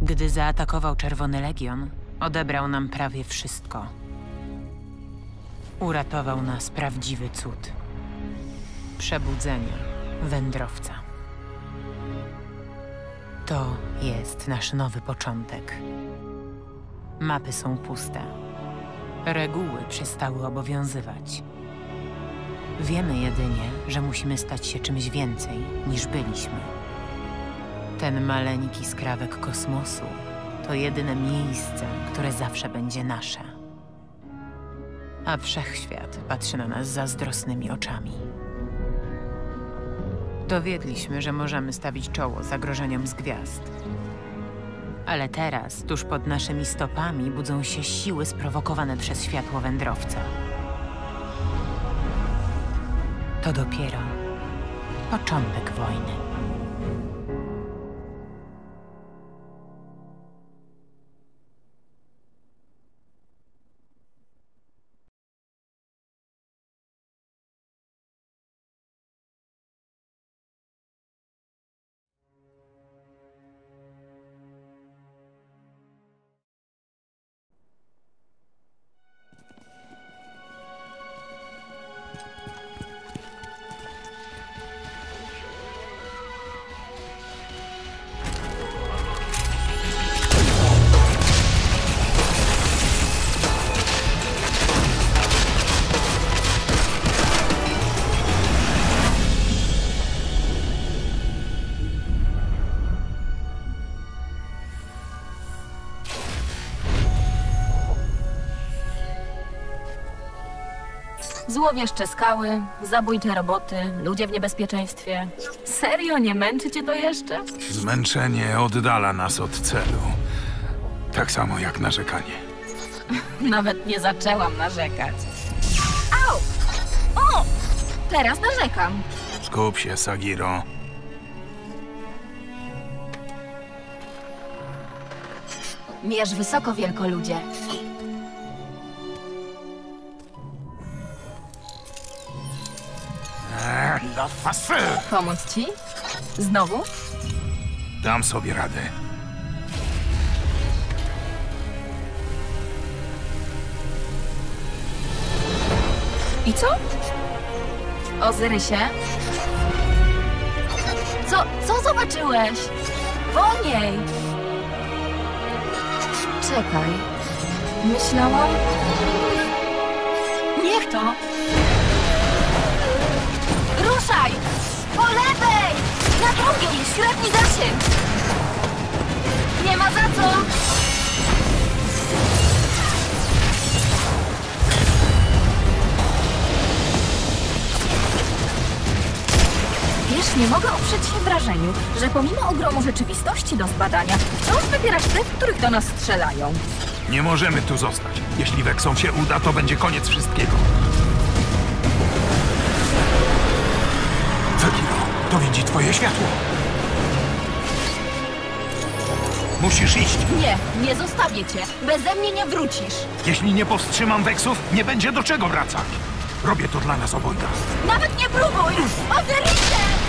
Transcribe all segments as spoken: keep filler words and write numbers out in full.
Gdy zaatakował Czerwony Legion, odebrał nam prawie wszystko. Uratował nas prawdziwy cud. Przebudzenie wędrowca. To jest nasz nowy początek. Mapy są puste. Reguły przestały obowiązywać. Wiemy jedynie, że musimy stać się czymś więcej, niż byliśmy. Ten maleńki skrawek kosmosu to jedyne miejsce, które zawsze będzie nasze. A wszechświat patrzy na nas zazdrosnymi oczami. Dowiedliśmy, że możemy stawić czoło zagrożeniom z gwiazd. Ale teraz, tuż pod naszymi stopami, budzą się siły sprowokowane przez światło wędrowca. To dopiero początek wojny. Złowieszcze skały, zabójcze roboty, ludzie w niebezpieczeństwie. Serio, nie męczy cię to jeszcze? Zmęczenie oddala nas od celu. Tak samo jak narzekanie. Nawet nie zaczęłam narzekać. Au! O! Teraz narzekam. Skup się, Sagiro. Mierz wysoko, wielkoludzie. La fasy! Pomóc ci? Znowu? Dam sobie radę. I co? Ozyrysie? Co, co zobaczyłeś? Wolniej! Czekaj. Myślałam... Niech to! Ruszaj! Po lewej! Na drugiej! Średni zasięg! Nie ma za co! Wiesz, nie mogę oprzeć się wrażeniu, że pomimo ogromu rzeczywistości do zbadania, wciąż wybierasz te, w których do nas strzelają. Nie możemy tu zostać. Jeśli Vexom się uda, to będzie koniec wszystkiego. Sagiro, to widzi twoje światło. Musisz iść. Nie, nie zostawię cię. Beze mnie nie wrócisz. Jeśli nie powstrzymam Vexów, nie będzie do czego wracać. Robię to dla nas obojga. Nawet nie próbuj! Ozyrysie!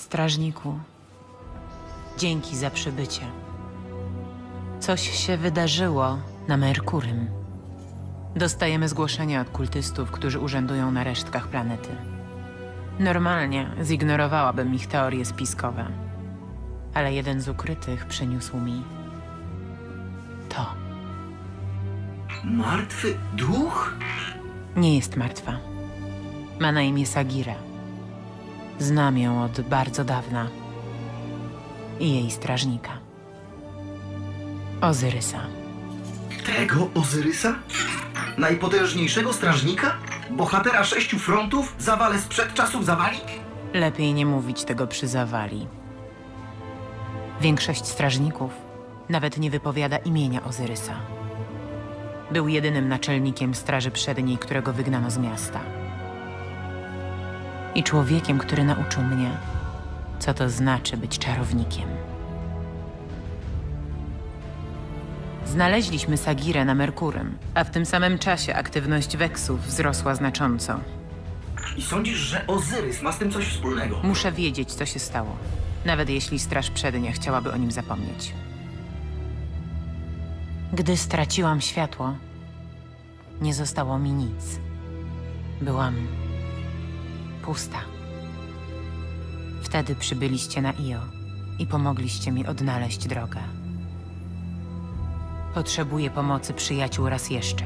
Strażniku, dzięki za przybycie. Coś się wydarzyło na Merkurym. Dostajemy zgłoszenia od kultystów, którzy urzędują na resztkach planety. Normalnie zignorowałabym ich teorie spiskowe, ale jeden z ukrytych przyniósł mi to. Martwy duch? Nie jest martwa. Ma na imię Sagira. Znam ją od bardzo dawna. I jej strażnika. Ozyrysa. Tego Ozyrysa? Najpotężniejszego strażnika? Bohatera sześciu frontów? Zawale sprzed czasów zawali? Lepiej nie mówić tego przy zawali. Większość strażników nawet nie wypowiada imienia Ozyrysa. Był jedynym naczelnikiem Straży Przedniej, którego wygnano z miasta. I człowiekiem, który nauczył mnie, co to znaczy być czarownikiem. Znaleźliśmy Sagirę na Merkurym, a w tym samym czasie aktywność Weksów wzrosła znacząco. I sądzisz, że Ozyrys ma z tym coś wspólnego? Muszę wiedzieć, co się stało, nawet jeśli Straż Przednia chciałaby o nim zapomnieć. Gdy straciłam światło, nie zostało mi nic. Byłam pusta. Wtedy przybyliście na Io i pomogliście mi odnaleźć drogę. Potrzebuję pomocy przyjaciół raz jeszcze.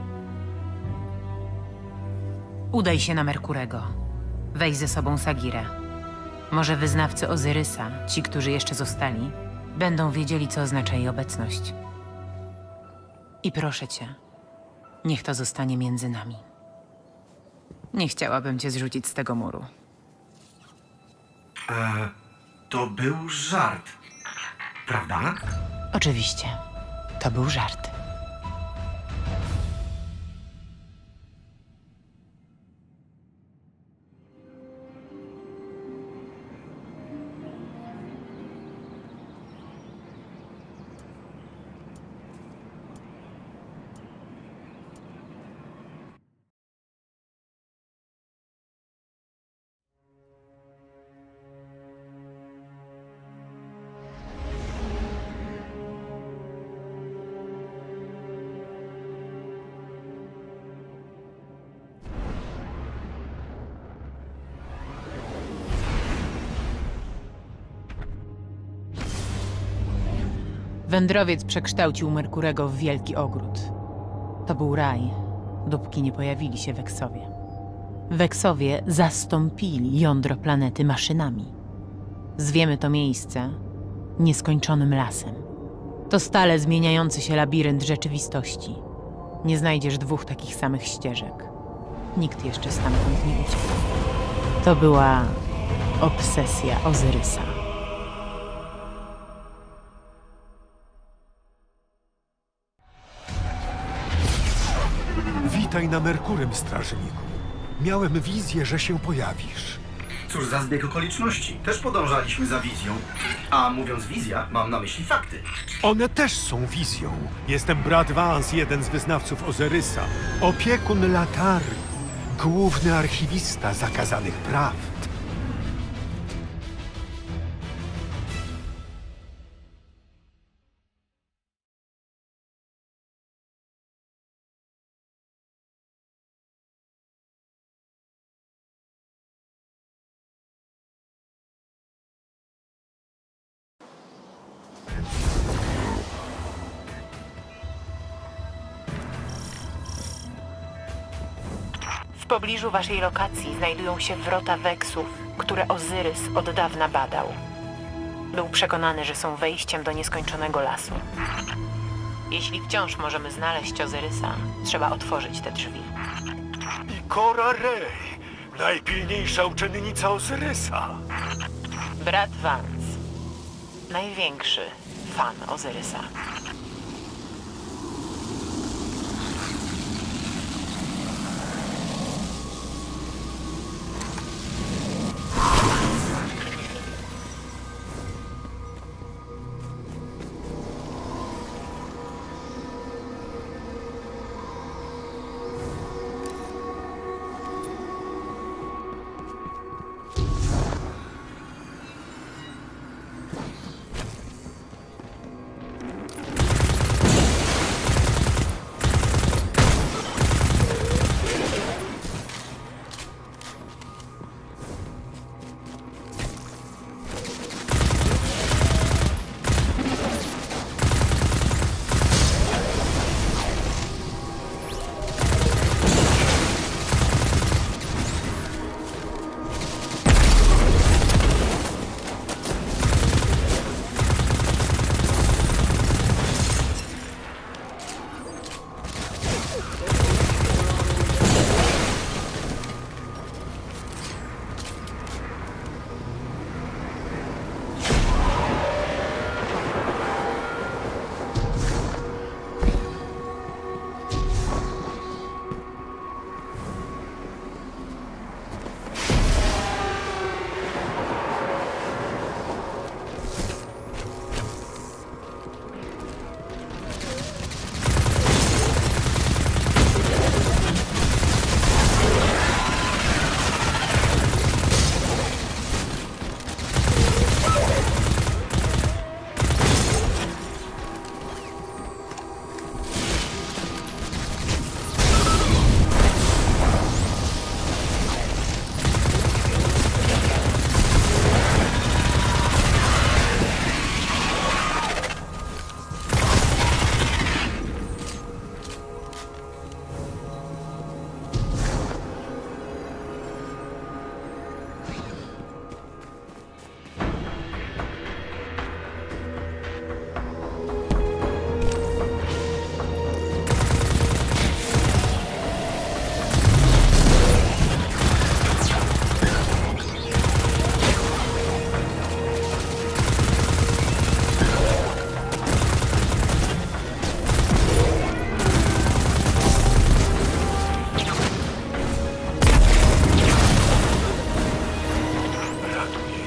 Udaj się na Merkurego. Weź ze sobą Sagirę. Może wyznawcy Ozyrysa, ci, którzy jeszcze zostali, będą wiedzieli, co oznacza jej obecność. I proszę cię, niech to zostanie między nami. Nie chciałabym cię zrzucić z tego muru. Eee, to był żart, prawda? Oczywiście, to był żart. Wędrowiec przekształcił Merkurego w wielki ogród. To był raj, dopóki nie pojawili się Weksowie. Weksowie zastąpili jądro planety maszynami. Zwiemy to miejsce nieskończonym lasem. To stale zmieniający się labirynt rzeczywistości. Nie znajdziesz dwóch takich samych ścieżek. Nikt jeszcze stamtąd nie uciekł. To była obsesja Ozyrysa. Witaj na Merkurym, strażniku. Miałem wizję, że się pojawisz. Cóż za zbieg okoliczności. Też podążaliśmy za wizją. A mówiąc wizja, mam na myśli fakty. One też są wizją. Jestem brat Vance, jeden z wyznawców Ozyrysa. Opiekun Latari. Główny archiwista zakazanych prawd. W pobliżu waszej lokacji znajdują się wrota Weksów, które Ozyrys od dawna badał. Był przekonany, że są wejściem do nieskończonego lasu. Jeśli wciąż możemy znaleźć Ozyrysa, trzeba otworzyć te drzwi. Ikora Rey, najpilniejsza uczennica Ozyrysa. Brat Vance, największy fan Ozyrysa.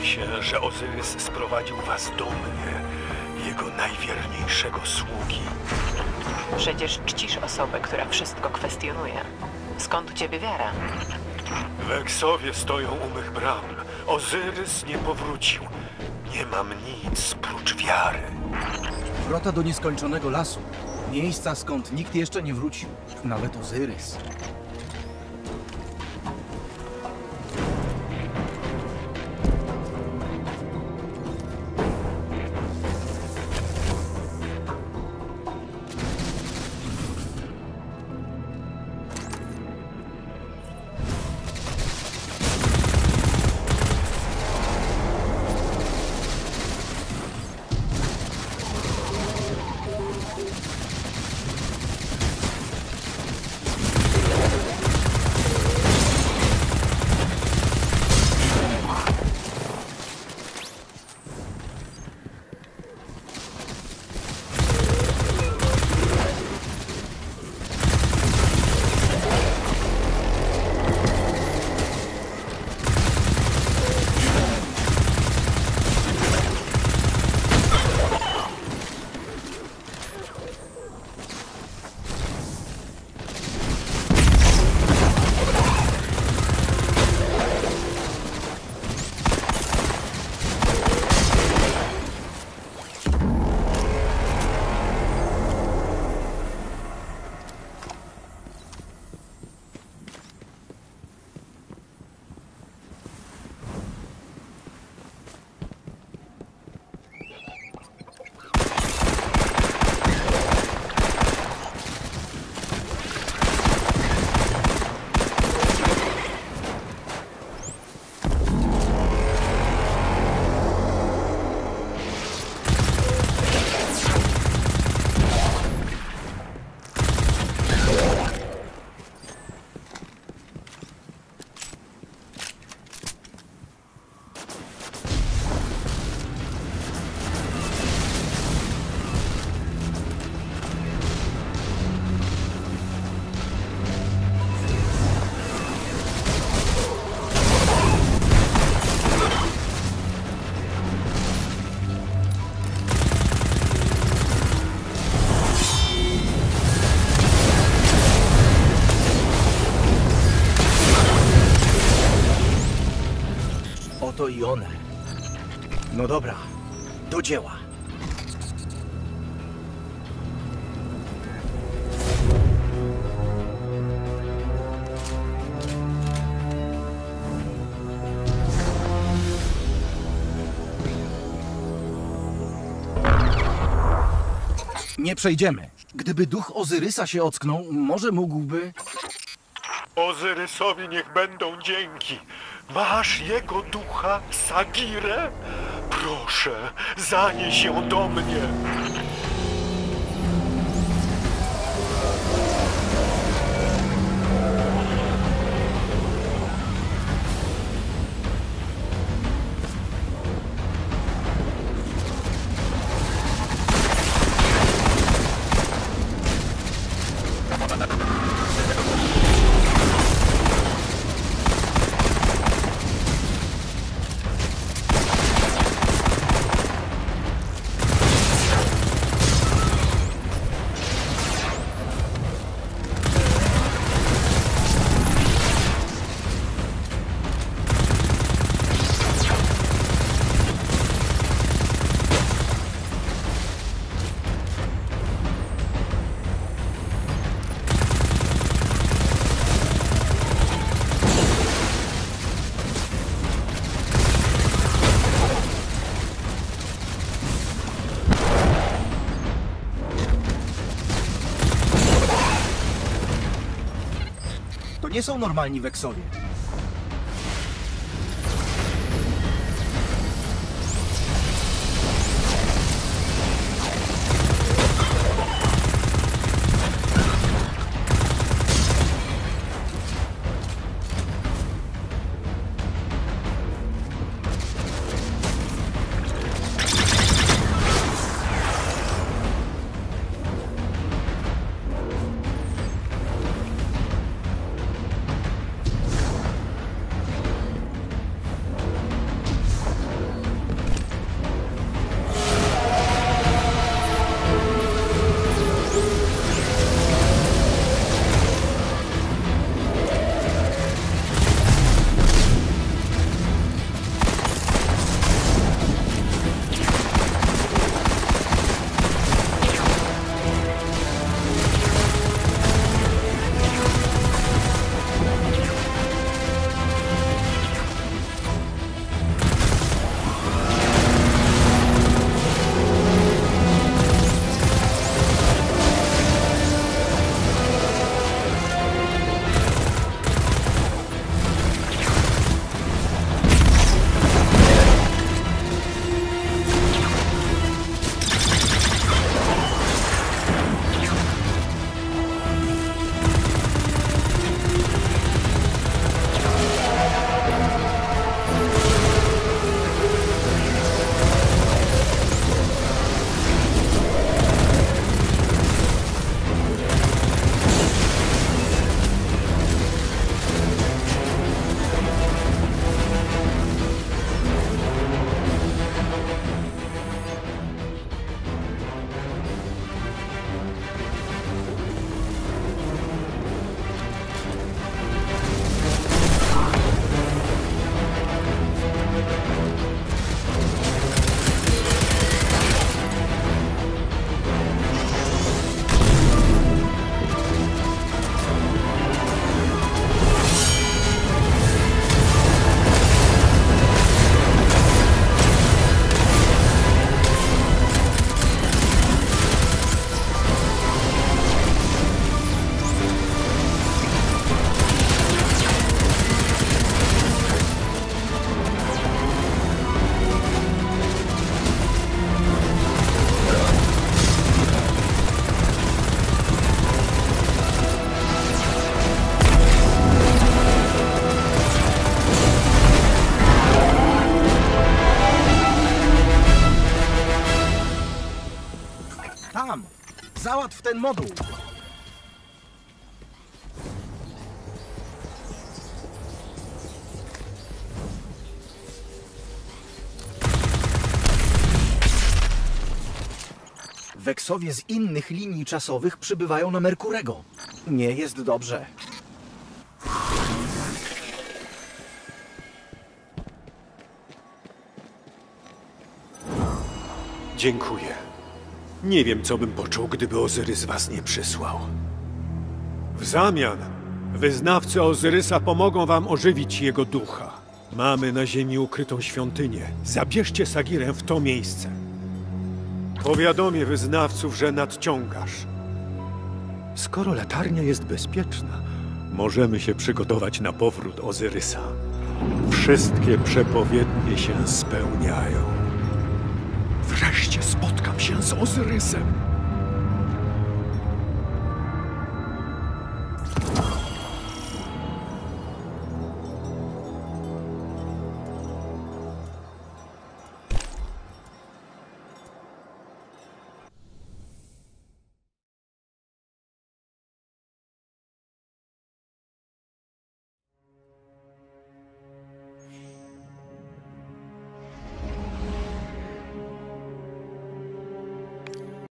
się, że Ozyrys sprowadził was do mnie, jego najwierniejszego sługi. Przecież czcisz osobę, która wszystko kwestionuje. Skąd u ciebie wiara? Weksowie stoją u mych bram. Ozyrys nie powrócił. Nie mam nic prócz wiary. Wrota do nieskończonego lasu. Miejsca, skąd nikt jeszcze nie wrócił. Nawet Ozyrys. Oto i one. No dobra, do dzieła. Nie przejdziemy. Gdyby duch Ozyrysa się ocknął, może mógłby... Ozyrysowi niech będą dzięki. Masz jego ducha, Sagirę? Proszę, zanieś ją do mnie. To nie są normalni Weksowie. wkład w ten moduł. Weksowie z innych linii czasowych przybywają na Merkurego. Nie jest dobrze. Dziękuję. Nie wiem, co bym poczuł, gdyby Ozyrys was nie przysłał. W zamian, wyznawcy Ozyrysa pomogą wam ożywić jego ducha. Mamy na ziemi ukrytą świątynię. Zabierzcie Sagirę w to miejsce. Powiadomię wyznawców, że nadciągasz. Skoro latarnia jest bezpieczna, możemy się przygotować na powrót Ozyrysa. Wszystkie przepowiednie się spełniają. Wreszcie spotkam się z Ozyrysem.